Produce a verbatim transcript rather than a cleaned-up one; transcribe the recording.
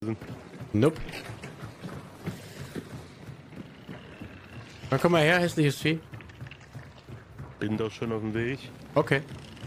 Nope. Dann komm mal her, hässliches Vieh. Bin doch schon auf dem Weg. Okay.